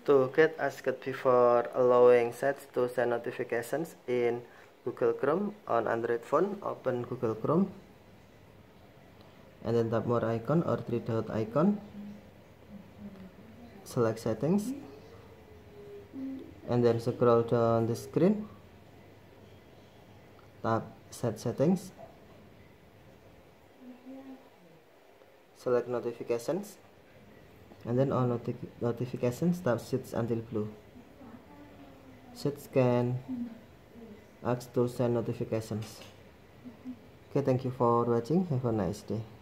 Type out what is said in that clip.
To get asked before allowing sites to send notifications in Google Chrome on Android phone, open Google Chrome and then tap more icon or three dot icon, select settings and then scroll down the screen, tap set settings, select notifications and then on notifications tap switch until blue. Switch can ask to send notifications. Okay, thank you for watching. Have a nice day.